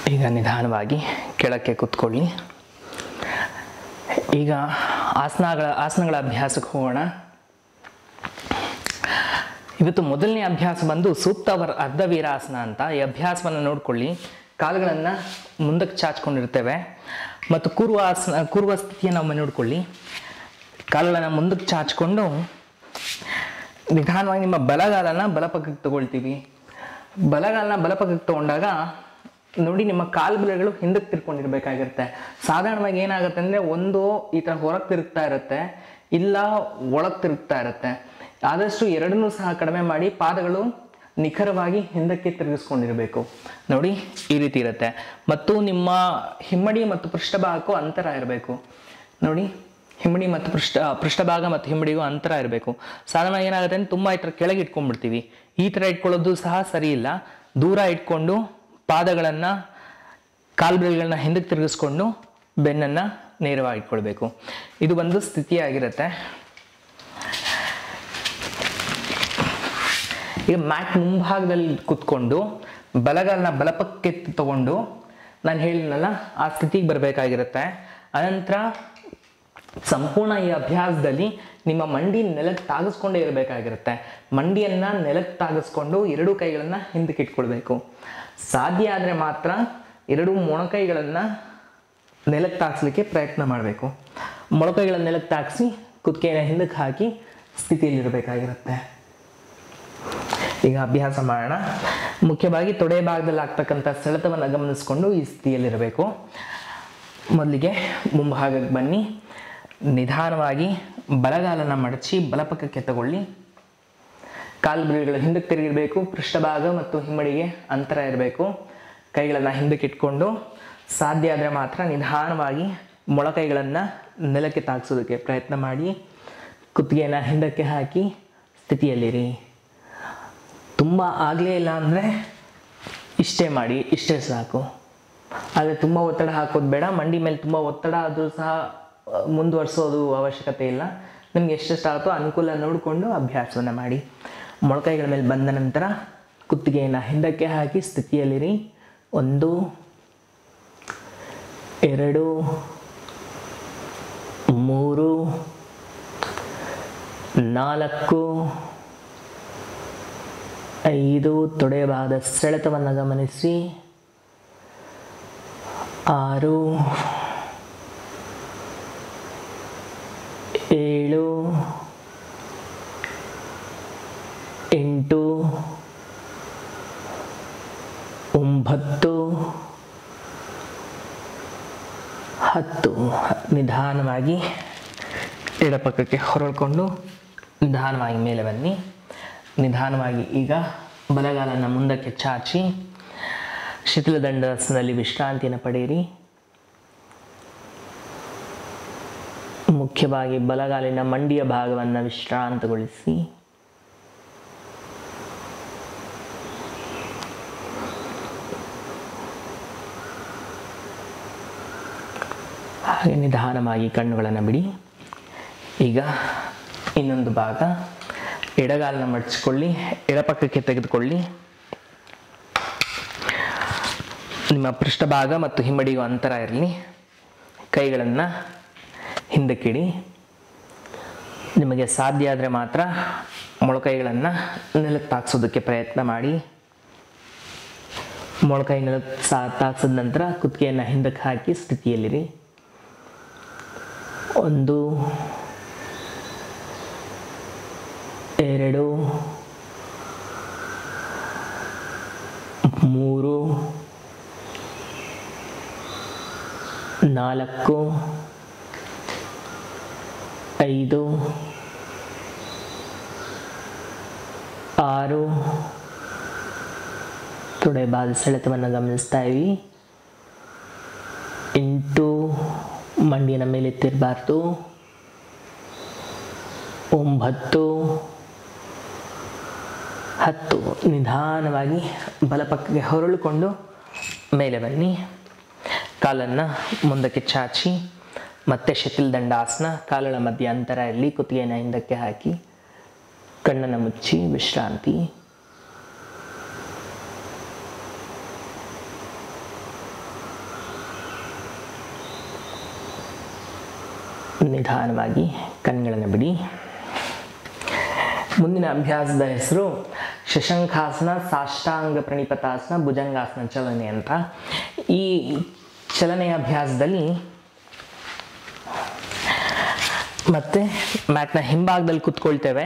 ಈಗ ನಿಧಾನವಾಗಿ ಕೆಳಕ್ಕೆ ಕೂತ್ಕೊಳ್ಳಿ. ಈಗ ಆಸನಗಳ ಅಭ್ಯಾಸಕ್ಕೆ ಹೋಗೋಣ. ಇವತ್ತು ಮೊದಲನೇ ಅಭ್ಯಾಸ ಬಂದು ಸೂಕ್ತ ಅರ್ಧವೀರಾಸನ ಅಂತ. ಈ ಅಭ್ಯಾಸವನ್ನು ನೋಡ್ಕೊಳ್ಳಿ. ಕಾಲುಗಳನ್ನು ಮುಂದಕ್ಕೆ ಚಾಚ್ಕೊಂಡಿರ್ತೇವೆ ಮತ್ತು ಕೂರುವ ಸ್ಥಿತಿಯನ್ನು ಒಮ್ಮೆ ನೋಡ್ಕೊಳ್ಳಿ. ಕಾಲುಗಳನ್ನು ಮುಂದಕ್ಕೆ ಚಾಚ್ಕೊಂಡು ನಿಧಾನವಾಗಿ ನಿಮ್ಮ ಬಲಗಾಲನ ಬಲಪಕ್ಕಕ್ಕೆ ತಗೊಳ್ತೀವಿ. ಬಲಗಾಲನ ಬಲಪಕ್ಕಕ್ಕೆ ತಗೊಂಡಾಗ ನೋಡಿ, ನಿಮ್ಮ ಕಾಲ್ಬೆರಳುಗಳು ಹಿಂದಕ್ಕೆ ತಿರ್ಕೊಂಡಿರ್ಬೇಕಾಗಿರುತ್ತೆ. ಸಾಧಾರಣವಾಗಿ ಏನಾಗುತ್ತೆ ಅಂದರೆ, ಒಂದು ಈ ಥರ ಹೊರಗೆ ತಿರುಗ್ತಾ ಇರುತ್ತೆ, ಇಲ್ಲ ಒಳಗೆ ತಿರುಗ್ತಾ ಇರುತ್ತೆ. ಆದಷ್ಟು ಎರಡನ್ನೂ ಸಹ ಕಡಿಮೆ ಮಾಡಿ ಪಾದಗಳು ನಿಖರವಾಗಿ ಹಿಂದಕ್ಕೆ ತಿರುಗಿಸ್ಕೊಂಡಿರಬೇಕು. ನೋಡಿ, ಈ ರೀತಿ ಇರುತ್ತೆ. ಮತ್ತು ನಿಮ್ಮ ಹಿಮ್ಮಡಿ ಮತ್ತು ಪೃಷ್ಠಭಾಗಕ್ಕೂ ಅಂತರ ಇರಬೇಕು. ನೋಡಿ, ಹಿಮ್ಮಡಿ ಮತ್ತು ಪೃಷ್ಠಭಾಗ ಮತ್ತು ಹಿಮ್ಮಡಿಗೂ ಅಂತರ ಇರಬೇಕು. ಸಾಧಾರಣ ಏನಾಗುತ್ತೆ ಅಂದರೆ, ತುಂಬ ಈ ಥರ ಕೆಳಗೆ ಇಟ್ಕೊಂಡ್ಬಿಡ್ತೀವಿ. ಈ ಥರ ಇಟ್ಕೊಳ್ಳೋದು ಸಹ ಸರಿ ಇಲ್ಲ. ದೂರ ಇಟ್ಕೊಂಡು ಪಾದಗಳನ್ನು, ಕಾಲ್ಬೆರಳುಗಳನ್ನ ಹಿಂದಕ್ಕೆ ತಿರುಗಿಸ್ಕೊಂಡು ಬೆನ್ನನ್ನು ನೇರವಾಗಿ ಇಟ್ಕೊಳ್ಬೇಕು. ಇದು ಒಂದು ಸ್ಥಿತಿಯಾಗಿರುತ್ತೆ. ಈಗ ಮ್ಯಾಟ್ ಮುಂಭಾಗದಲ್ಲಿ ಕೂತ್ಕೊಂಡು ಬಲಗಾಲನ ಬಲಪಕ್ಕೆ ತಗೊಂಡು ನಾನು ಹೇಳಿದ್ನಲ್ಲ ಆ ಸ್ಥಿತಿಗೆ ಬರಬೇಕಾಗಿರುತ್ತೆ. ಅನಂತರ ಸಂಪೂರ್ಣ ಈ ಅಭ್ಯಾಸದಲ್ಲಿ ನಿಮ್ಮ ಮಂಡಿ ನೆಲಕ್ಕೆ ತಾಗಿಸ್ಕೊಂಡೇ ಇರಬೇಕಾಗಿರುತ್ತೆ. ಮಂಡಿಯನ್ನು ನೆಲಕ್ಕೆ ತಾಗಿಸ್ಕೊಂಡು ಎರಡೂ ಕೈಗಳನ್ನು ಹಿಂದಕ್ಕೆ ಇಟ್ಕೊಳ್ಬೇಕು. ಸಾಧ್ಯ ಆದರೆ ಮಾತ್ರ ಎರಡೂ ಮೊಣಕೈಗಳನ್ನು ನೆಲಕ್ಕೆ ತಾಗಿಸ್ಲಿಕ್ಕೆ ಪ್ರಯತ್ನ ಮಾಡಬೇಕು. ಮೊಣಕೈಗಳನ್ನು ನೆಲಕ್ಕೆ ತಾಗಿಸಿ ಕುತ್ತಿಗೆಯನ್ನು ಹಿಂದಕ್ಕೆ ಹಾಕಿ ಸ್ಥಿತಿಯಲ್ಲಿರಬೇಕಾಗಿರುತ್ತೆ. ಈಗ ಅಭ್ಯಾಸ ಮಾಡೋಣ. ಮುಖ್ಯವಾಗಿ ತೊಡೆ ಭಾಗದಲ್ಲಿ ಆಗ್ತಕ್ಕಂಥ ಸೆಳೆತವನ್ನು ಗಮನಿಸ್ಕೊಂಡು ಈ ಸ್ಥಿತಿಯಲ್ಲಿರಬೇಕು. ಮೊದಲಿಗೆ ಮುಂಭಾಗಕ್ಕೆ ಬನ್ನಿ. ನಿಧಾನವಾಗಿ ಬಲಗಾಲನ ಮಡಚಿ ಬಲಪಕ್ಕಕ್ಕೆ ತಗೊಳ್ಳಿ. ಕಾಲ್ಬೆರಳುಗಳು ಹಿಂದಕ್ಕೆ ತಿರುಗಿರಬೇಕು. ಪೃಷ್ಠಭಾಗ ಮತ್ತು ಹಿಮ್ಮಡಿಗೆ ಅಂತರ ಇರಬೇಕು. ಕೈಗಳನ್ನು ಹಿಂದಕ್ಕೆ ಇಟ್ಕೊಂಡು ಸಾಧ್ಯ ಆದರೆ ಮಾತ್ರ ನಿಧಾನವಾಗಿ ಮೊಳಕೈಗಳನ್ನು ನೆಲಕ್ಕೆ ತಾಗಿಸೋದಕ್ಕೆ ಪ್ರಯತ್ನ ಮಾಡಿ. ಕುತ್ತಿಗೆಯನ್ನು ಹಿಂದಕ್ಕೆ ಹಾಕಿ ಸ್ಥಿತಿಯಲ್ಲಿರಿ. ತುಂಬ ಆಗಲೇ ಇಲ್ಲ ಅಂದರೆ ಇಷ್ಟೇ ಮಾಡಿ, ಇಷ್ಟೇ ಸಾಕು. ಆದರೆ ತುಂಬ ಒತ್ತಡ ಹಾಕೋದು ಬೇಡ. ಮಂಡಿ ಮೇಲೆ ತುಂಬ ಒತ್ತಡ ಆದರೂ ಸಹ ಮುಂದುವರಿಸೋದು ಅವಶ್ಯಕತೆ ಇಲ್ಲ. ನಿಮ್ಗೆ ಎಷ್ಟೆಷ್ಟಾಗುತ್ತೋ ಅನುಕೂಲ ನೋಡಿಕೊಂಡು ಅಭ್ಯಾಸವನ್ನು ಮಾಡಿ. ಮೊಳಕೈಗಳ ಮೇಲೆ ಬಂದ ನಂತರ ಕುತ್ತಿಗೆಯನ್ನು ಹಿಂದಕ್ಕೆ ಹಾಕಿ ಸ್ಥಿತಿಯಲ್ಲಿರಿ. 1 2 3 4 5 ತೊಡೆ ಭಾಗದ ಸೆಳೆತವನ್ನು ಗಮನಿಸಿ. 6 7 8 9 10. ನಿಧಾನವಾಗಿ ಎಡಪಕ್ಕಕ್ಕೆ ಹೊರಳ್ಕೊಂಡು ನಿಧಾನವಾಗಿ ಮೇಲೆ ಬನ್ನಿ. ನಿಧಾನವಾಗಿ ಈಗ ಬಲಗಾಲನ ಮುಂದಕ್ಕೆ ಚಾಚಿ ಶಿಥಿಲದಂಡಾಸನದಲ್ಲಿ ವಿಶ್ರಾಂತಿಯನ್ನು ಪಡೆಯಿರಿ. ಮುಖ್ಯವಾಗಿ ಬಲಗಾಲಿನ ಮಂಡಿಯ ಭಾಗವನ್ನು ವಿಶ್ರಾಂತಗೊಳಿಸಿ. ಹಾಗೆ ನಿಧಾನವಾಗಿ ಕಣ್ಣುಗಳನ್ನು ಬಿಡಿ. ಈಗ ಇನ್ನೊಂದು ಭಾಗ. ಎಡಗಾಲನ ಮಡಚಿಕೊಳ್ಳಿ, ಎಡಪಕ್ಕಕ್ಕೆ ತೆಗೆದುಕೊಳ್ಳಿ. ನಿಮ್ಮ ಪೃಷ್ಠಭಾಗ ಮತ್ತು ಹಿಮ್ಮಡಿಗೂ ಅಂತರ ಇರಲಿ. ಕೈಗಳನ್ನು ಹಿಂದಕ್ಕಿಡಿ. ನಿಮಗೆ ಸಾಧ್ಯ ಆದರೆ ಮಾತ್ರ ಮೊಳಕೈಗಳನ್ನು ನೆಲಕ್ಕೆ ತಾಗಿಸೋದಕ್ಕೆ ಪ್ರಯತ್ನ ಮಾಡಿ. ಮೊಳಕೈ ನೆಲಕ್ಕೆ ತಾಗಿಸಿದ ನಂತರ ಕುತ್ತಿಗೆಯನ್ನು ಹಿಂದಕ್ಕೆ ಹಾಕಿ ಸ್ಥಿತಿಯಲ್ಲಿರಿ. 1 2 3 4 5 6 ತೊಡೆ ಭಾಗದ ಸೆಳೆತವನ್ನು ಗಮನಿಸ್ತಾ ಇವಿ. 8 ಮಂಡಿಯ ಮೇಲೆ ಎತ್ತಿರಬಾರ್ದು. 9 10. ನಿಧಾನವಾಗಿ ಬಲಪಕ್ಕಕ್ಕೆ ಹೊರಳಿಕೊಂಡು ಮೇಲೆ ಬನ್ನಿ. ಕಾಲನ್ನು ಮುಂದಕ್ಕೆ ಚಾಚಿ ಮತ್ತೆ ಶಿಥಿಲದಂಡಾಸನ. ಕಾಲುಗಳ ಮಧ್ಯೆ ಅಂತರ ಇರಲಿ. ಕುತ್ತಿಗೆಯನ್ನು ಹಿಂದಕ್ಕೆ ಹಾಕಿ ಕಣ್ಣನ್ನು ಮುಚ್ಚಿ ವಿಶ್ರಾಂತಿ. ನಿಧಾನವಾಗಿ ಕಣ್ಗಳನ್ನು ಬಿಡಿ. ಮುಂದಿನ ಅಭ್ಯಾಸದ ಹೆಸರು ಶಶಂಖಾಸನ, ಸಾಷ್ಟಾಂಗ ಪ್ರಣಿಪತಾಸನ, ಭುಜಂಗಾಸನ ಚಲನೆ ಅಂತ. ಈ ಚಲನೆಯ ಅಭ್ಯಾಸದಲ್ಲಿ ಮತ್ತೆ ಮ್ಯಾಟ್ನ ಹಿಂಭಾಗದಲ್ಲಿ ಕೂತ್ಕೊಳ್ತೇವೆ.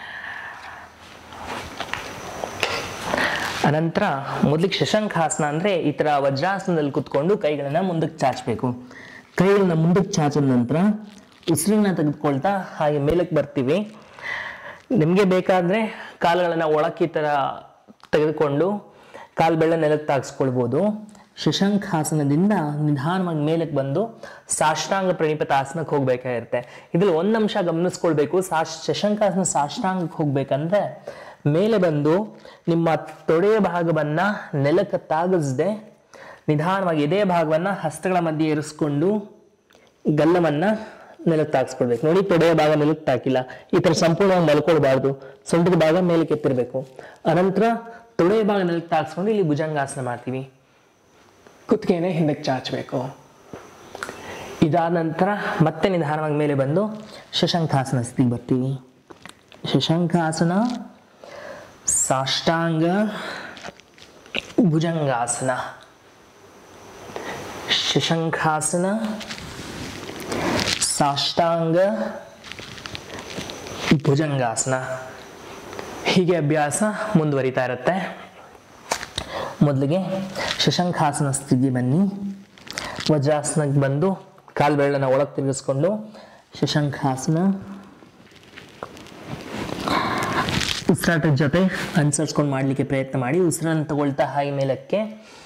ಅನಂತರ ಮೊದಲಿಗೆ ಶಶಂಖಾಸನ ಅಂದರೆ ಈ ಥರ ವಜ್ರಾಸನದಲ್ಲಿ ಕೂತ್ಕೊಂಡು ಕೈಗಳನ್ನು ಮುಂದಕ್ಕೆ ಚಾಚಬೇಕು. ಕೈಗಳನ್ನ ಮುಂದಕ್ಕೆ ಚಾಚಿದ ನಂತರ ಉಸಿರನ್ನ ತೆಗೆದುಕೊಳ್ತಾ ಹಾಗೆ ಮೇಲಕ್ಕೆ ಬರ್ತೀವಿ. ನಿಮಗೆ ಬೇಕಾದರೆ ಕಾಲುಗಳನ್ನು ಒಳಕ್ಕೆ ಈ ಥರ ತೆಗೆದುಕೊಂಡು ಕಾಲು ಬೆಳ್ಳ ನೆಲಕ್ಕೆ ತಾಗಿಸ್ಕೊಳ್ಬೋದು. ಶಶಂಖಾಸನದಿಂದ ನಿಧಾನವಾಗಿ ಮೇಲಕ್ಕೆ ಬಂದು ಸಾಷ್ಟಾಂಗ ಪ್ರಣಿಪತಾಸನಕ್ಕೆ ಹೋಗ್ಬೇಕಾಗಿರುತ್ತೆ. ಇದ್ರಲ್ಲಿ ಒಂದು ಅಂಶ ಗಮನಿಸ್ಕೊಳ್ಬೇಕು. ಶಶಂಖಾಸನ ಸಾಷ್ಟಾಂಗಕ್ಕೆ ಹೋಗ್ಬೇಕಂದ್ರೆ ಮೇಲೆ ಬಂದು ನಿಮ್ಮ ತೊಡೆಯ ಭಾಗವನ್ನು ನೆಲಕ್ಕೆ ತಾಗಿಸದೆ ನಿಧಾನವಾಗಿ ಎದೆ ಭಾಗವನ್ನು ಹಸ್ತಗಳ ಮಧ್ಯೆ ಇರಿಸ್ಕೊಂಡು ಗಲ್ಲವನ್ನು ನೆಲಕ್ಕೆ ತಾಗಿಸ್ಕೊಳ್ಬೇಕು. ನೋಡಿ, ತೊಡೆಯ ಭಾಗ ನೆಲಕ್ಕೆ ತಾಕಿಲ್ಲ. ಈ ಥರ ಸಂಪೂರ್ಣವಾಗಿ ಮಲ್ಕೊಳ್ಬಾರ್ದು. ಸೊಂಟದ ಭಾಗ ಮೇಲಕ್ಕೆ ಎತ್ತಿರಬೇಕು. ಅನಂತರ ತೊಡೆಯ ಭಾಗ ನೆಲಕ್ಕೆ ತಾಗಿಸ್ಕೊಂಡು ಇಲ್ಲಿ ಭುಜಂಗಾಸನ ಮಾಡ್ತೀವಿ. ಕುತ್ತಿಗೆನೇ ಹಿಂದಕ್ಕೆ ಚಾಚಬೇಕು. ಇದಾದ ನಂತರ ಮತ್ತೆ ನಿಧಾನವಾಗಿ ಮೇಲೆ ಬಂದು ಶಶಂಖಾಸನ ಸ್ಥಿತಿಗೆ ಬರ್ತೀವಿ. ಶಶಂಖಾಸನ, ಸಾಷ್ಟಾಂಗ, ಭುಜಂಗಾಸನ, ಶಶಂಖಾಸನ, ಸಾಷ್ಟಾಂಗ, ಭುಜಂಗಾಸನ. ಹೀಗೆ ಅಭ್ಯಾಸ ಮುಂದುವರಿತಾ ಇರುತ್ತೆ. ಮೊದಲಿಗೆ ಶಶಂಖಾಸನ ಸ್ಥಿತಿ ಬನ್ನಿ. ವಜ್ರಾಸನಕ್ಕೆ ಬಂದು ಕಾಲು ಬೆರಳನ್ನು ಒಳಗೆ ತಿರುಗಿಸ್ಕೊಂಡು ಶಶಂಖಾಸನ. ಉಸಿರಾಟದ ಜೊತೆ ಅನುಸರಿಸ್ಕೊಂಡು ಮಾಡಲಿಕ್ಕೆ ಪ್ರಯತ್ನ ಮಾಡಿ. ಉಸಿರನ್ನು ತಗೊಳ್ತಾ ಹಾಗೆ ಮೇಲಕ್ಕೆ.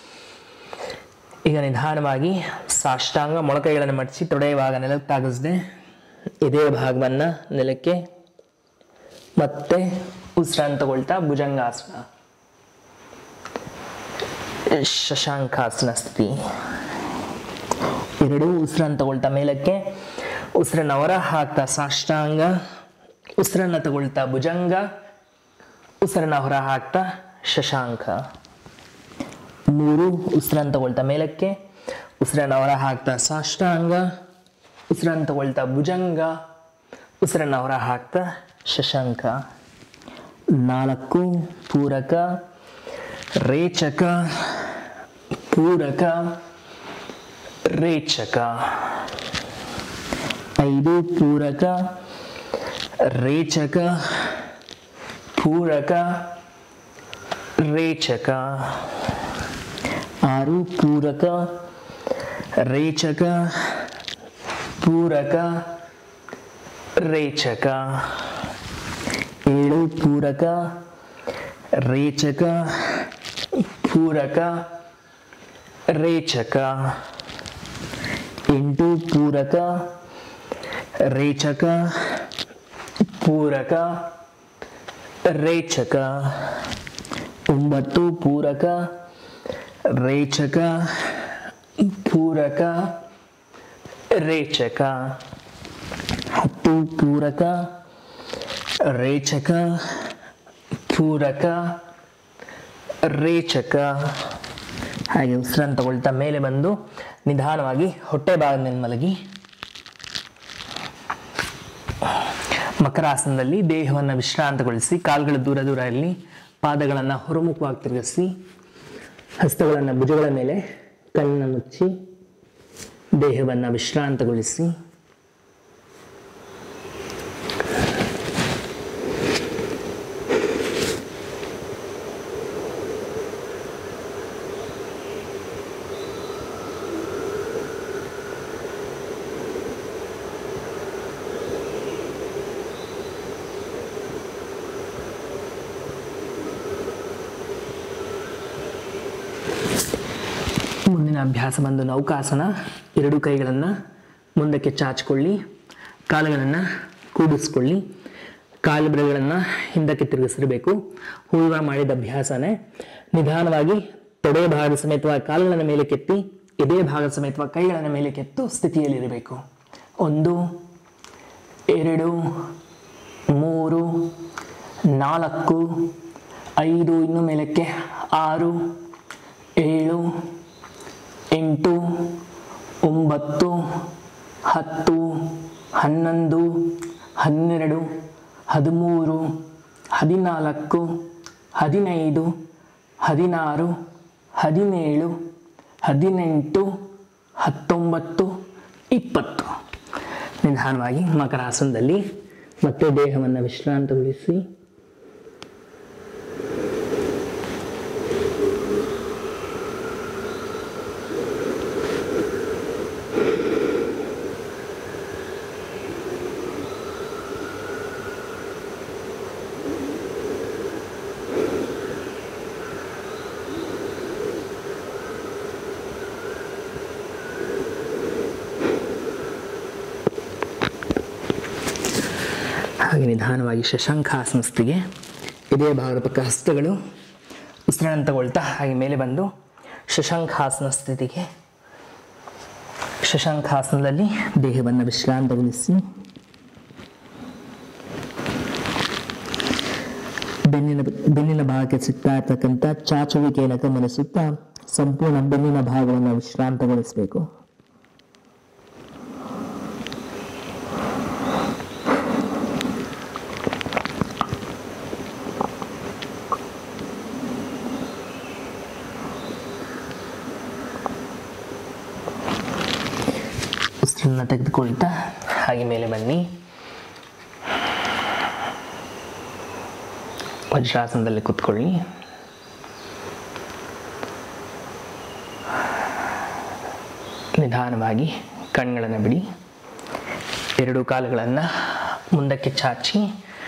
ಈಗ ನಿಧಾನವಾಗಿ ಸಾಷ್ಟಾಂಗ, ಮೊಳಕೈಗಳನ್ನು ಮಡಿಸಿ ತೊಡೆಯ ಭಾಗ ನೆಲಕ್ಕೆ ತಾಗಿಸದೆ ಎದೆ ಭಾಗವನ್ನು ನೆಲಕ್ಕೆ. ಮತ್ತೆ ಉಸಿರನ್ನು ತಗೊಳ್ತಾ ಭುಜಂಗಾಸನ, ಶಶಾಂಕಾಸನ ಸ್ಥಿತಿ. ಎರಡು ಉಸಿರನ್ನು ತಗೊಳ್ತಾ ಮೇಲಕ್ಕೆ, ಉಸಿರನ್ನು ಹೊರ ಹಾಕ್ತಾ ಸಾಷ್ಟಾಂಗ, ಉಸಿರನ್ನು ತಗೊಳ್ತಾ ಭುಜಂಗ, ಉಸಿರನ್ನು ಹೊರ ಹಾಕ್ತಾ ಶಶಾಂಕ. ಮೂರು ಉಸಿರನ್ನು ತಗೊಳ್ತಾ ಮೇಲಕ್ಕೆ, ಉಸಿರನ್ನು ಹೊರ ಹಾಕ್ತಾ ಸಾಷ್ಟಾಂಗ, ಉಸಿರನ್ನು ತಗೊಳ್ತಾ ಭುಜಂಗ, ಉಸಿರನ್ನು ಹೊರ ಹಾಕ್ತಾ ಶಶಾಂಕ. ನಾಲ್ಕು ಪೂರಕ, ರೇಚಕ, ಪೂರಕ, ರೇಚಕ. ಐದು ಪೂರಕ, ರೇಚಕ, ಪೂರಕ, ರೇಚಕ. ಆರು ಪೂರಕ, ರೇಚಕ, ಪೂರಕ, ರೇಚಕ. ಏಳು ಪೂರಕ, ರೇಚಕ, ಪೂರಕ, ರೇಚಕ. ಎಂಟು ಪೂರಕ, ರೇಚಕ, ಪೂರಕ, ರೇಚಕ. ಒಂಬತ್ತು ಪೂರಕ, ರೇಚಕ, ಪೂರಕ, ರೇಚಕ. ಹತ್ತು ಪೂರಕ, ರೇಚಕ, ಪೂರಕ, ರೇಚಕ. ಹಾಗೆ ಉಸಿರನ್ನು ತಗೊಳ್ತಾ ಮೇಲೆ ಬಂದು ನಿಧಾನವಾಗಿ ಹೊಟ್ಟೆ ಭಾಗದ ಮೇಲೆ ಮಲಗಿ. ಮಕರಾಸನದಲ್ಲಿ ದೇಹವನ್ನು ವಿಶ್ರಾಂತಗೊಳಿಸಿ, ಕಾಲುಗಳ ದೂರ ದೂರ ಇರಲಿ, ಪಾದಗಳನ್ನು ಹೊರಮುಖವಾಗಿ ತಿರುಗಿಸಿ, ಹಸ್ತಗಳನ್ನು ಭುಜಗಳ ಮೇಲೆ, ಕಣ್ಣನ್ನು ಮುಚ್ಚಿ ದೇಹವನ್ನು ವಿಶ್ರಾಂತಗೊಳಿಸಿ. ಮುಂದಿನ ಅಭ್ಯಾಸ ಬಂದು ನೌಕಾಸನ. ಎರಡು ಕೈಗಳನ್ನು ಮುಂದಕ್ಕೆ ಚಾಚಿಕೊಳ್ಳಿ, ಕಾಲುಗಳನ್ನು ಕೂಡಿಸ್ಕೊಳ್ಳಿ, ಕಾಲು ಬೆರಳುಗಳನ್ನು ಹಿಂದಕ್ಕೆ ತಿರುಗಿಸಿರಬೇಕು. ಹೂವ ಮಾಡಿದ ಅಭ್ಯಾಸನೇ. ನಿಧಾನವಾಗಿ ತೊಡೆ ಭಾಗದ ಸಮೇತವಾಗಿ ಕಾಲುಗಳನ್ನು ಮೇಲೆ ಕೆತ್ತಿ, ಎದೆ ಭಾಗದ ಸಮೇತವಾಗಿ ಕೈಗಳನ್ನು ಮೇಲೆ ಕೆತ್ತು ಸ್ಥಿತಿಯಲ್ಲಿರಬೇಕು. 1 2 3 4 5, ಇನ್ನು ಮೇಲಕ್ಕೆ 6 7 8 9 10 11, 12, 13, 14, 15, 16, 17, 18, 19, 20. ನಿಧಾನವಾಗಿ ಮಕರಾಸನದಲ್ಲಿ ಮತ್ತೆ ದೇಹವನ್ನು ವಿಶ್ರಾಂತಗೊಳಿಸಿ ಹಾಗೆ ನಿಧಾನವಾಗಿ ಶಶಾಂಕಾಸನ ಸ್ಥಿತಿಗೆ ಇದೇ ಭಾಗದ ಪಕ್ಕ ಹಸ್ತಗಳು ಉಸಿರನ್ನು ತಗೊಳ್ತಾ ಹಾಗೆ ಮೇಲೆ ಬಂದು ಶಶಾಂಕಾಸನ ಸ್ಥಿತಿಗೆ ಶಶಾಂಕಾಸನದಲ್ಲಿ ದೇಹವನ್ನು ವಿಶ್ರಾಂತಗೊಳಿಸಿ ಬೆನ್ನಿನ ಭಾಗಕ್ಕೆ ಸಿಗ್ತಾ ಇರ್ತಕ್ಕಂಥ ಚಾಚುವಿಕೆಯನ್ನು ಗಮನಿಸುತ್ತಾ ಸಂಪೂರ್ಣ ಬೆನ್ನಿನ ಭಾಗವನ್ನು ವಿಶ್ರಾಂತಗೊಳಿಸಬೇಕು. ಉಸಿರನ್ನು ತೆಗೆದುಕೊಳ್ತಾ ಹಾಗೆ ಮೇಲೆ ಬನ್ನಿ. ವಜ್ರಾಸನದಲ್ಲಿ ಕೂತ್ಕೊಳ್ಳಿ. ನಿಧಾನವಾಗಿ ಕಣ್ಗಳನ್ನು ಬಿಡಿ. ಎರಡು ಕಾಲುಗಳನ್ನು ಮುಂದಕ್ಕೆ ಚಾಚಿ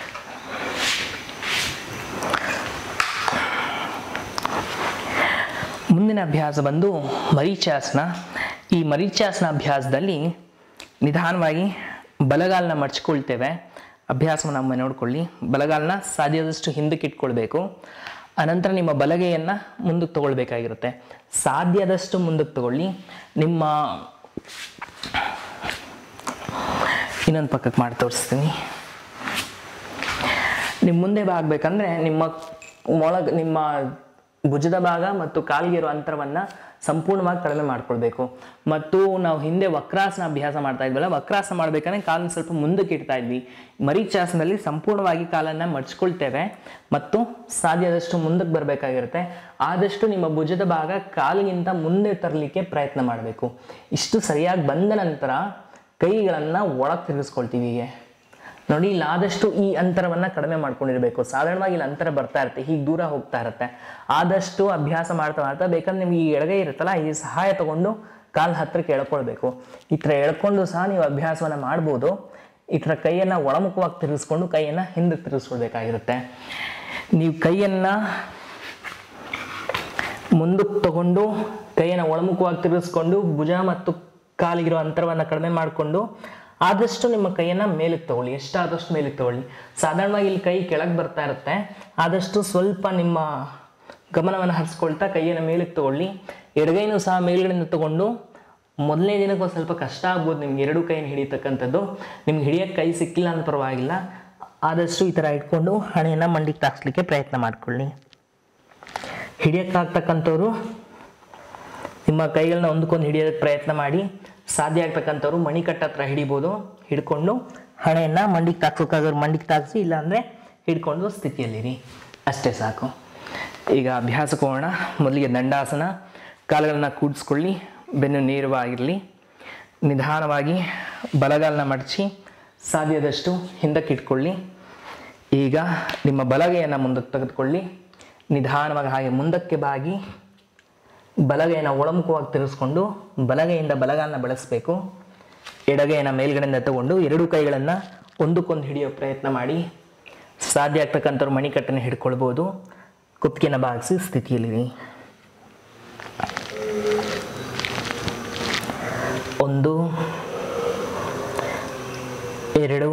ಮುಂದಿನ ಅಭ್ಯಾಸ ಬಂದು ಮರೀಚಾಸನ. ಈ ಮರೀಚಾಸನ ಅಭ್ಯಾಸದಲ್ಲಿ ನಿಧಾನವಾಗಿ ಬಲಗಾಲನ್ನ ಮಡಚ್ಕೊಳ್ತೇವೆ. ಅಭ್ಯಾಸವನ್ನು ಒಮ್ಮೆ ನೋಡ್ಕೊಳ್ಳಿ. ಬಲಗಾಲನ್ನ ಸಾಧ್ಯದಷ್ಟು ಹಿಂದಕ್ಕೆ ಇಟ್ಕೊಳ್ಬೇಕು. ಅನಂತರ ನಿಮ್ಮ ಬಲಗೈಯನ್ನು ಮುಂದಕ್ಕೆ ತಗೊಳ್ಬೇಕಾಗಿರುತ್ತೆ. ಸಾಧ್ಯದಷ್ಟು ಮುಂದಕ್ಕೆ ತಗೊಳ್ಳಿ. ನಿಮ್ಮ ಇನ್ನೊಂದು ಪಕ್ಕಕ್ಕೆ ಮಾಡಿ ತೋರಿಸ್ತೀನಿ. ನಿಮ್ಮ ಮುಂದೆ ಆಗಬೇಕಂದ್ರೆ ನಿಮ್ಮ ಭುಜದ ಭಾಗ ಮತ್ತು ಕಾಲಿಗೆ ಇರೋ ಅಂತರವನ್ನು ಸಂಪೂರ್ಣವಾಗಿ ಕಡಿಮೆ ಮಾಡ್ಕೊಳ್ಬೇಕು. ಮತ್ತು ನಾವು ಹಿಂದೆ ವಕ್ರಾಸನ ಅಭ್ಯಾಸ ಮಾಡ್ತಾ ಇದ್ವಲ್ಲ, ವಕ್ರಾಸನ ಮಾಡ್ಬೇಕಂದ್ರೆ ಕಾಲನ್ನು ಸ್ವಲ್ಪ ಮುಂದಕ್ಕೆ ಇಡ್ತಾ ಇದ್ವಿ. ಮರೀಚಾಸನದಲ್ಲಿ ಸಂಪೂರ್ಣವಾಗಿ ಕಾಲನ್ನು ಮಡಚ್ಕೊಳ್ತೇವೆ ಮತ್ತು ಸಾಧ್ಯದಷ್ಟು ಮುಂದಕ್ಕೆ ಬರಬೇಕಾಗಿರುತ್ತೆ. ಆದಷ್ಟು ನಿಮ್ಮ ಭುಜದ ಭಾಗ ಕಾಲಿಗಿಂತ ಮುಂದೆ ತರಲಿಕ್ಕೆ ಪ್ರಯತ್ನ ಮಾಡಬೇಕು. ಇಷ್ಟು ಸರಿಯಾಗಿ ಬಂದ ನಂತರ ಕೈಗಳನ್ನು ಒಳಗೆ ತಿರುಗಿಸ್ಕೊಳ್ತೀವಿ. ಹೀಗೆ ನೋಡಿ, ಇಲ್ಲಿ ಆದಷ್ಟು ಈ ಅಂತರವನ್ನು ಕಡಿಮೆ ಮಾಡ್ಕೊಂಡಿರಬೇಕು. ಸಾಧಾರಣವಾಗಿ ಇಲ್ಲಿ ಅಂತರ ಬರ್ತಾ ಇರುತ್ತೆ, ಹೀಗೆ ದೂರ ಹೋಗ್ತಾ ಇರುತ್ತೆ. ಆದಷ್ಟು ಅಭ್ಯಾಸ ಮಾಡ್ತಾ ಮಾಡ್ತಾ ಬೇಕಂದ್ರೆ ನಿಮ್ಗೆ ಈ ಎಡಗೈ ಇರುತ್ತಲ್ಲ, ಈ ಸಹಾಯ ತಗೊಂಡು ಕಾಲು ಹತ್ತಿರಕ್ಕೆ ಎಳ್ಕೊಳ್ಬೇಕು. ಈ ಥರ ಎಳ್ಕೊಂಡು ಸಹ ನೀವು ಅಭ್ಯಾಸವನ್ನು ಮಾಡ್ಬೋದು. ಈ ಥರ ಕೈಯನ್ನು ಒಳಮುಖವಾಗಿ ತಿರುಗಿಸ್ಕೊಂಡು ಕೈಯನ್ನು ಹಿಂದಕ್ಕೆ ತಿರುಗಿಸ್ಕೊಳ್ಬೇಕಾಗಿರುತ್ತೆ. ನೀವು ಕೈಯನ್ನು ಮುಂದಕ್ಕೆ ತಗೊಂಡು ಕೈಯನ್ನು ಒಳಮುಖವಾಗಿ ತಿರುಗಿಸ್ಕೊಂಡು ಭುಜ ಮತ್ತು ಕಾಲಿಗಿರೋ ಅಂತರವನ್ನು ಕಡಿಮೆ ಮಾಡಿಕೊಂಡು ಆದಷ್ಟು ನಿಮ್ಮ ಕೈಯನ್ನು ಮೇಲಕ್ಕೆ ತಗೊಳ್ಳಿ. ಎಷ್ಟಾದಷ್ಟು ಮೇಲಕ್ಕೆ ತಗೊಳ್ಳಿ. ಸಾಧಾರಣವಾಗಿ ಇಲ್ಲಿ ಕೈ ಕೆಳಗೆ ಬರ್ತಾ ಇರುತ್ತೆ. ಆದಷ್ಟು ಸ್ವಲ್ಪ ನಿಮ್ಮ ಗಮನವನ್ನು ಹರಿಸ್ಕೊಳ್ತಾ ಕೈಯನ್ನು ಮೇಲಕ್ಕೆ ತಗೊಳ್ಳಿ. ಎಡಗೈನೂ ಸಹ ಮೇಲ್ಗಡೆಯಿಂದ ತಗೊಂಡು ಮೊದಲನೇ ದಿನಕ್ಕೆ ಒಂದು ಸ್ವಲ್ಪ ಕಷ್ಟ ಆಗ್ಬೋದು ನಿಮ್ಗೆ ಎರಡು ಕೈಯನ್ನು ಹಿಡಿಯತಕ್ಕಂಥದ್ದು. ನಿಮ್ಗೆ ಹಿಡಿಯೋಕ್ಕೆ ಕೈ ಸಿಕ್ಕಿಲ್ಲ ಅಂತ ಪರವಾಗಿಲ್ಲ. ಆದಷ್ಟು ಈ ಥರ ಇಟ್ಕೊಂಡು ಹಣೆಯನ್ನು ಮಂಡಿಗೆ ತಾಕ್ಸ್ಲಿಕ್ಕೆ ಪ್ರಯತ್ನ ಮಾಡಿಕೊಳ್ಳಿ. ಹಿಡಿಯೋಕ್ಕಾಗ್ತಕ್ಕಂಥವ್ರು ನಿಮ್ಮ ಕೈಗಳನ್ನ ಒಂದಕ್ಕೊಂದು ಹಿಡಿಯೋದಕ್ಕೆ ಪ್ರಯತ್ನ ಮಾಡಿ. ಸಾಧ್ಯ ಆಗ್ತಕ್ಕಂಥವ್ರು ಮಣಿಕಟ್ಟ ಹತ್ರ ಹಿಡಿಬೋದು. ಹಿಡ್ಕೊಂಡು ಹಣೆಯನ್ನು ಮಂಡಿಗೆ ತಾಕ್ಸೋಕ್ಕಾಗೋರು ಮಂಡಿಗೆ ತಾಗಿಸಿ, ಇಲ್ಲಾಂದರೆ ಹಿಡ್ಕೊಂಡು ಸ್ಥಿತಿಯಲ್ಲಿರಿ. ಅಷ್ಟೇ ಸಾಕು. ಈಗ ಅಭ್ಯಾಸಕ್ಕೆ ಹೋಗೋಣ. ಮೊದಲಿಗೆ ದಂಡಾಸನ. ಕಾಲುಗಳನ್ನ ಕೂಡಿಸ್ಕೊಳ್ಳಿ. ಬೆನ್ನು ನೇರವಾಗಿರಲಿ. ನಿಧಾನವಾಗಿ ಬಲಗಾಲನ್ನ ಮಡಚಿ ಸಾಧ್ಯದಷ್ಟು ಹಿಂದಕ್ಕೆ ಇಟ್ಕೊಳ್ಳಿ. ಈಗ ನಿಮ್ಮ ಬಲಗೈಯನ್ನು ಮುಂದಕ್ಕೆ ತೆಗೆದುಕೊಳ್ಳಿ. ನಿಧಾನವಾಗಿ ಹಾಗೆ ಮುಂದಕ್ಕೆ ಬಾಗಿ ಬಲಗೈಯನ್ನು ಒಳಮುಖವಾಗಿ ತಿರುಗಿಸ್ಕೊಂಡು ಬಲಗೈಯಿಂದ ಬಲಗಾಲನ್ನ ಬಳಸಬೇಕು. ಎಡಗೈಯನ್ನು ಮೇಲ್ಗಡೆಯಿಂದ ತಗೊಂಡು ಎರಡೂ ಕೈಗಳನ್ನು ಒಂದಕ್ಕೊಂದು ಹಿಡಿಯೋ ಪ್ರಯತ್ನ ಮಾಡಿ. ಸಾಧ್ಯ ಆಗ್ತಕ್ಕಂಥವ್ರು ಮಣಿಕಟ್ಟನ್ನು ಹಿಡ್ಕೊಳ್ಬೋದು. ಕುತ್ತಿಗೆನ ಬಾಗಿಸಿ ಸ್ಥಿತಿಯಲ್ಲಿರಿ. 1, 2,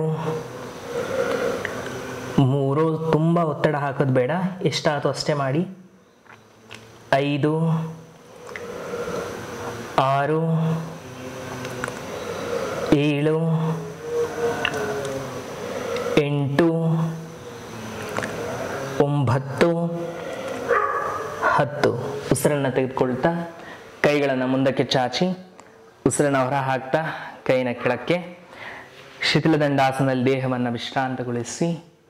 3. ತುಂಬ ಒತ್ತಡ ಹಾಕೋದು ಬೇಡ, ಎಷ್ಟಾಯಿತು ಅಷ್ಟೇ ಮಾಡಿ. 5, 6, 7, 8, 9, 10. ಉಸಿರನ್ನು ತೆಗೆದುಕೊಳ್ತಾ ಕೈಗಳನ್ನು ಮುಂದಕ್ಕೆ ಚಾಚಿ ಉಸಿರನ್ನು ಹೊರ ಹಾಕ್ತಾ ಕೈನ ಕೆಳಕ್ಕೆ ಶಿಥಿಲದಂಡಾಸನದಲ್ಲಿ ದೇಹವನ್ನು ವಿಶ್ರಾಂತಗೊಳಿಸಿ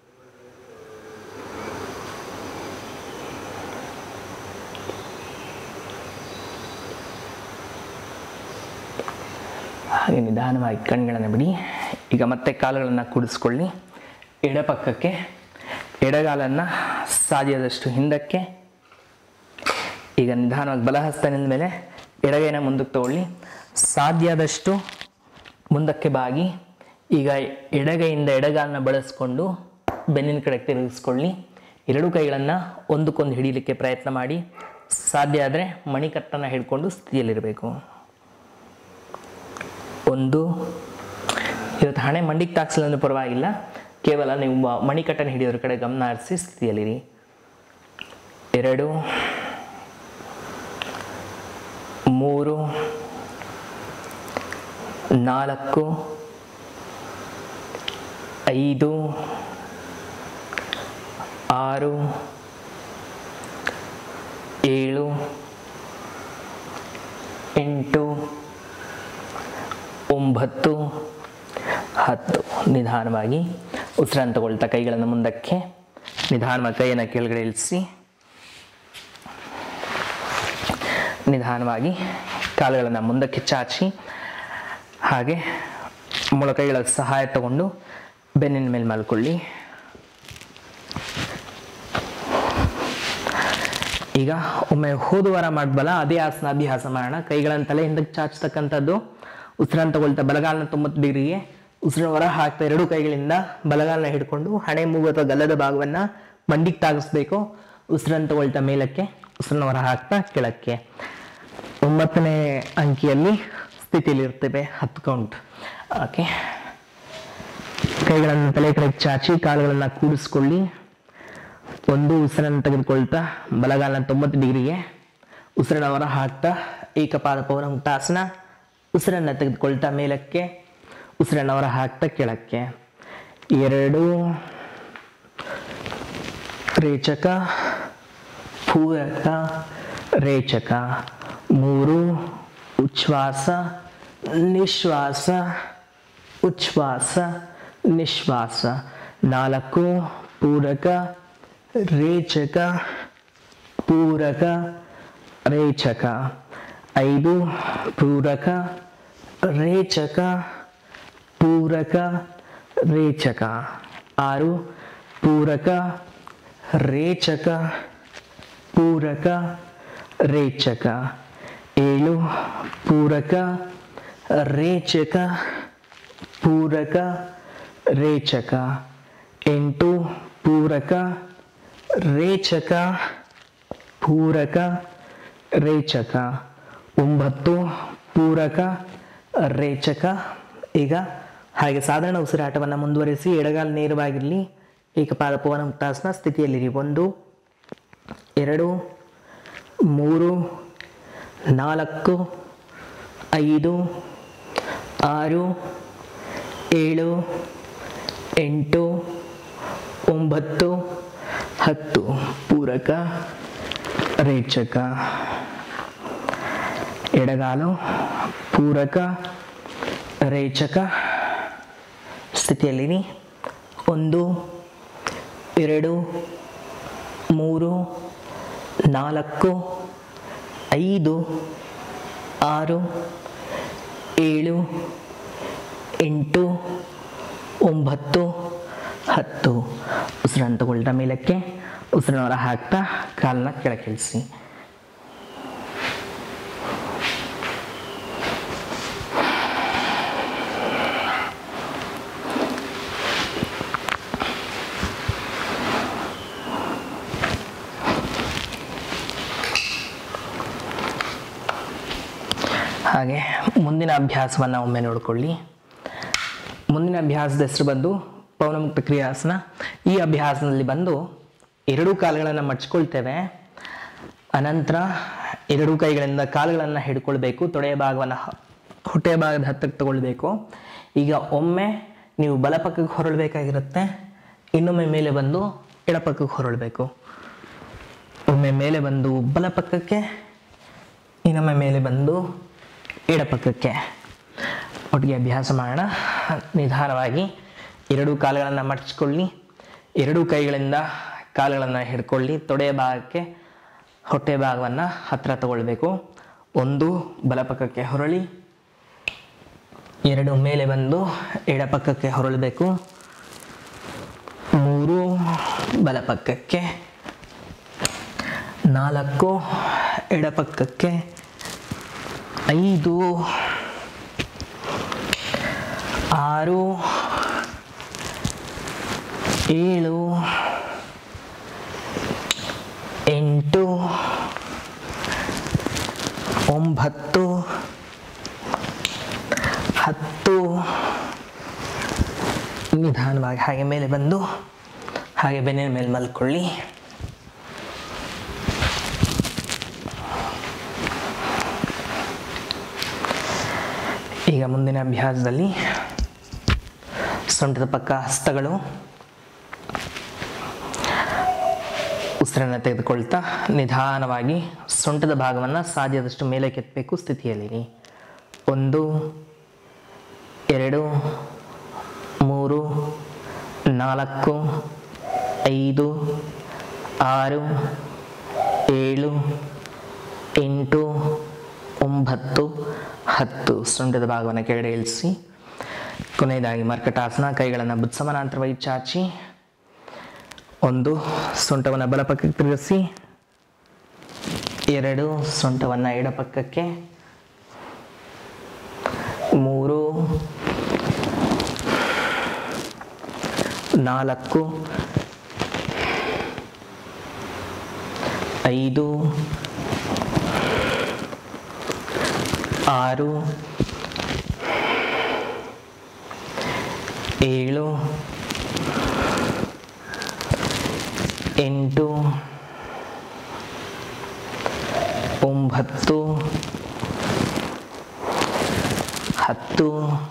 ಹಾಗೆ ನಿಧಾನವಾಗಿ ಕಣ್ಗಳನ್ನು ಬಿಡಿ. ಈಗ ಮತ್ತೆ ಕಾಲುಗಳನ್ನು ಕೂಡಿಸ್ಕೊಳ್ಳಿ. ಎಡಪಕ್ಕಕ್ಕೆ, ಎಡಗಾಲನ್ನು ಸಾಧ್ಯದಷ್ಟು ಹಿಂದಕ್ಕೆ. ಈಗ ನಿಧಾನವಾಗಿ ಬಲಹಸ್ತ ನಿಂದ ಮೇಲೆ ಎಡಗೈನ ಮುಂದಕ್ಕೆ ತಗೊಳ್ಳಿ. ಸಾಧ್ಯದಷ್ಟು ಮುಂದಕ್ಕೆ ಬಾಗಿ. ಈಗ ಎಡಗೈಯಿಂದ ಎಡಗಾಲನ್ನ ಬಳಸ್ಕೊಂಡು ಬೆನ್ನಿನ ಕಡೆ ತಿರುಗಿಸ್ಕೊಳ್ಳಿ. ಎರಡೂ ಕೈಗಳನ್ನು ಒಂದಕ್ಕೊಂದು ಹಿಡಿಯಲಿಕ್ಕೆ ಪ್ರಯತ್ನ ಮಾಡಿ. ಸಾಧ್ಯ ಆದರೆ ಮಣಿಕಟ್ಟನ್ನು ಹಿಡ್ಕೊಂಡು ಸ್ಥಿತಿಯಲ್ಲಿರಬೇಕು. ಒಂದು, ಇವತ್ತು ಹಣೆ ಮಂಡಿಗೆ ತಾಕ್ಸಲ್ಲ ಅಂದ್ರೆ ಪರವಾಗಿಲ್ಲ, ಕೇವಲ ನೀವು ಮಣಿಕಟ್ಟನ್ನು ಹಿಡಿಯೋರ ಕಡೆ ಗಮನ ಹರಿಸಿ ಸ್ಥಿತಿಯಲ್ಲಿರಿ. 2, 3, 4, 5, 6, 7, 8, 9, 10. ನಿಧಾನವಾಗಿ ಉಸಿರನ್ನು ತಗೊಳ್ತಾ ಕೈಗಳನ್ನು ಮುಂದಕ್ಕೆ, ನಿಧಾನವಾಗಿ ಕೈಯನ್ನು ಕೆಳಗಡೆ ಇಳಿಸಿ, ನಿಧಾನವಾಗಿ ಕಾಲುಗಳನ್ನು ಮುಂದಕ್ಕೆ ಚಾಚಿ, ಹಾಗೆ ಮೊಳಕೈಗಳ ಸಹಾಯ ತಗೊಂಡು ಬೆನ್ನಿನ ಮೇಲೆ ಮಲ್ಕೊಳ್ಳಿ. ಈಗ ಒಮ್ಮೆ ಹೋದ ವಾರ ಮಾಡ್ಬಲ್ಲ ಅದೇ ಆಸನ ಅಭ್ಯಾಸ ಮಾಡೋಣ. ಕೈಗಳನ್ನು ತಲೆ ಹಿಂದಕ್ಕೆ ಚಾಚತಕ್ಕಂಥದ್ದು. ಉಸಿರನ್ನು ತಗೊಳ್ತಾ ಬಲಗಾಲನ 90 ಡಿಗ್ರಿಗೆ ಉಸಿರನ್ನು ಹೊರ ಹಾಕ್ತಾ ಎರಡೂ ಕೈಗಳಿಂದ ಬಲಗಾಲನ ಹಿಡ್ಕೊಂಡು ಹಣೆ ಮೂಗು ಅಥವಾ ಗಲ್ಲದ ಭಾಗವನ್ನು ಮಂಡಿಗೆ ತಾಗಿಸ್ಬೇಕು. ಉಸಿರನ್ನು ತಗೊಳ್ತಾ ಮೇಲಕ್ಕೆ, ಉಸಿರನ್ನು ಹೊರ ಹಾಕ್ತಾ ಕೆಳಕ್ಕೆ. 9ನೇ ಅಂಕಿಯಲ್ಲಿ ಸ್ಥಿತಿಯಲ್ಲಿ ಇರ್ತೇವೆ. 10 ಕೌಂಟ್. ಓಕೆ, ಕೈಗಳನ್ನು ತಲೆ ಕಡೆ ಚಾಚಿ ಕಾಲುಗಳನ್ನು ಕೂಡಿಸ್ಕೊಳ್ಳಿ. ಒಂದು ಉಸಿರನ್ನು ತೆಗೆದುಕೊಳ್ತಾ ಬಲಗಾಲನ 90 ಡಿಗ್ರಿಗೆ ಉಸಿರನ್ನು ಹೊರ ಹಾಕ್ತಾ ಏಕಪಾದ ಪೌನಃಮುಕ್ತಾಸನ. ಉಸಿರನ್ನು ತೆಗೆದುಕೊಳ್ತಾ ಮೇಲಕ್ಕೆ, ಉಸಿರನ್ನು ಹೊರ ಹಾಕ್ತಾ ಕೆಳಕ್ಕೆ. 2 ರೇಚಕ, ಪೂರಕ, ರೇಚಕ. 3 ಉಚ್ಛ್ವಾಸ, ನಿಶ್ವಾಸ, ಉಚ್ಛ್ವಾಸ, ನಿಶ್ವಾಸ. 4 ಪೂರಕ, ರೇಚಕ, ಪೂರಕ, ರೇಚಕ. 5 ಪೂರಕ, ರೇಚಕ, ಪೂರಕ, ರೇಚಕ. 6 ಪೂರಕ, ರೇಚಕ, ಪೂರಕ, ರೇಚಕ. 7 ಪೂರಕ, ರೇಚಕ, ಪೂರಕ, ರೇಚಕ. 8 ಪೂರಕ, ರೇಚಕ, ಪೂರಕ, ರೇಚಕ. 9 ಪೂರಕ, ರೇಚಕ. ಈಗ ಹಾಗೆ ಸಾಧಾರಣ ಉಸಿರಾಟವನ್ನು ಮುಂದುವರಿಸಿ. ಎಡಗಾಲ ನೇರವಾಗಿರಲಿ. ಏಕಪಾದ ಪವನಮುಕ್ತಾಸನ ಸ್ಥಿತಿಯಲ್ಲಿರಿ. 1, 2, 3, 4, 5, 6, 7, 8, 9, 10. ಪೂರಕ, ರೇಚಕ. ಎಡಗಾಲು ಪೂರಕ, ರೇಚಕ ಸ್ಥಿತಿಯಲ್ಲಿರಿ. 1, 2, 3, 4, 5, 6, 7, 8, 9, 10. ಉಸಿರನ್ನು ತಗೊಳ್ತಾ ಮೇಲಕ್ಕೆ, ಉಸಿರನ್ನು ಹೊರ ಹಾಕ್ತಾ ಕಾಲನ್ನ ಕೆಳಗಿಳಿಸಿ. ಹಾಗೆ ಮುಂದಿನ ಅಭ್ಯಾಸವನ್ನು ಒಮ್ಮೆ ನೋಡಿಕೊಳ್ಳಿ. ಮುಂದಿನ ಅಭ್ಯಾಸದ ಹೆಸರು ಬಂದು ಪವನಮುಕ್ತ ಕ್ರಿಯಾಸನ. ಈ ಅಭ್ಯಾಸದಲ್ಲಿ ಬಂದು ಎರಡೂ ಕಾಲುಗಳನ್ನು ಮಡ್ಚ್ಕೊಳ್ತೇವೆ. ಅನಂತರ ಎರಡೂ ಕೈಗಳಿಂದ ಕಾಲುಗಳನ್ನು ಹಿಡ್ಕೊಳ್ಬೇಕು. ತೊಡೆಯ ಭಾಗವನ್ನು ಹೊಟ್ಟೆಯ ಭಾಗದ ಹತ್ತಕ್ಕೆ ತಗೊಳ್ಬೇಕು. ಈಗ ಒಮ್ಮೆ ನೀವು ಬಲಪಕ್ಕಕ್ಕೆ ಹೊರಳಬೇಕಾಗಿರುತ್ತೆ, ಇನ್ನೊಮ್ಮೆ ಮೇಲೆ ಬಂದು ಎಡಪಕ್ಕಕ್ಕೆ ಹೊರಳಬೇಕು. ಒಮ್ಮೆ ಮೇಲೆ ಬಂದು ಬಲಪಕ್ಕಕ್ಕೆ, ಇನ್ನೊಮ್ಮೆ ಮೇಲೆ ಬಂದು ಎಡಪಕ್ಕಕ್ಕೆ. ಒಟ್ಟಿಗೆ ಅಭ್ಯಾಸ ಮಾಡೋಣ. ನಿಧಾನವಾಗಿ ಎರಡೂ ಕಾಲುಗಳನ್ನು ಮಡಚಿಕೊಳ್ಳಿ, ಎರಡೂ ಕೈಗಳಿಂದ ಕಾಲುಗಳನ್ನು ಹಿಡ್ಕೊಳ್ಳಿ. ತೊಡೆಯ ಭಾಗಕ್ಕೆ ಹೊಟ್ಟೆ ಭಾಗವನ್ನು ಹತ್ತಿರ ತಗೊಳ್ಬೇಕು. 1 ಬಲಪಕ್ಕಕ್ಕೆ ಹೊರಳಿ, 2 ಮೇಲೆ ಬಂದು ಎಡಪಕ್ಕಕ್ಕೆ ಹೊರಳಬೇಕು, 3 ಬಲಪಕ್ಕಕ್ಕೆ, 4 ಎಡಪಕ್ಕಕ್ಕೆ, 5 6 7 8 9 10. ನಿಧಾನವಾಗಿ ಹಾಗೆ ಮೇಲೆ ಬಂದು ಹಾಗೆ ಬೆನ್ನಿನ ಮೇಲೆ ಮಲ್ಕೊಳ್ಳಿ. ಈಗ ಮುಂದಿನ ಅಭ್ಯಾಸದಲ್ಲಿ ಸೊಂಟದ ಪಕ್ಕ ಹಸ್ತಗಳು, ಉಸಿರನ್ನು ತೆಗೆದುಕೊಳ್ತಾ ನಿಧಾನವಾಗಿ ಸೊಂಟದ ಭಾಗವನ್ನು ಸಾಧ್ಯದಷ್ಟು ಮೇಲೆ ಕೆತ್ತಬೇಕು ಸ್ಥಿತಿಯಲ್ಲಿ. 1 2 3 4 5 6 7 8 9 10. ಸೊಂಟದ ಭಾಗವನ್ನು ಕೆಳಗಡೆ ಇಳಿಸಿ. ಕೊನೆಯದಾಗಿ ಮರ್ಕಟಾಸನ. ಕೈಗಳನ್ನು ಬುದ್ಧ ಸಮಾನಾಂತರವಾಗಿ ಚಾಚಿ, 1 ಸೊಂಟವನ್ನು ಬಲಪಕ್ಕಕ್ಕೆ ತಿರುಗಿಸಿ, 2 ಸೊಂಟವನ್ನು ಎಡಪಕ್ಕಕ್ಕೆ, 3 4 5 6 7 8 9 10.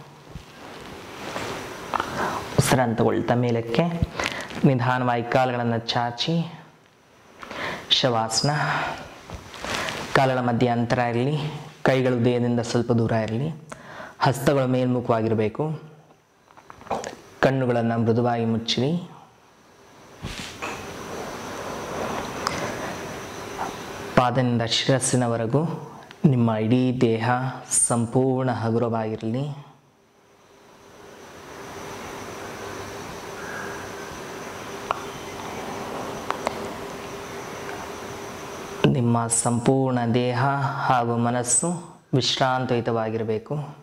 ಉಸಿರನ್ನು ತಗೊಳ್ತಾ ಮೇಲಕ್ಕೆ ನಿಧಾನವಾಗಿ ಕಾಲುಗಳನ್ನು ಚಾಚಿ ಶವಾಸನ. ಕಾಲುಗಳ ಮಧ್ಯೆ ಅಂತರ ಇರಲಿ, ಕೈಗಳು ದೇಹದಿಂದ ಸ್ವಲ್ಪ ದೂರ ಇರಲಿ, ಹಸ್ತಗಳು ಮೇಲ್ಮುಖವಾಗಿರಬೇಕು. ಕಣ್ಣುಗಳನ್ನು ಮೃದುವಾಗಿ ಮುಚ್ಚಿರಿ. ಪಾದದಿಂದ ಶಿರಸ್ಸಿನವರೆಗೂ ನಿಮ್ಮ ಇಡೀ ದೇಹ ಸಂಪೂರ್ಣ ಹಗುರವಾಗಿರಲಿ. ನಿಮ್ಮ ಸಂಪೂರ್ಣ ದೇಹ ಹಾಗೂ ಮನಸ್ಸು ವಿಶ್ರಾಂತಯುತವಾಗಿರಬೇಕು.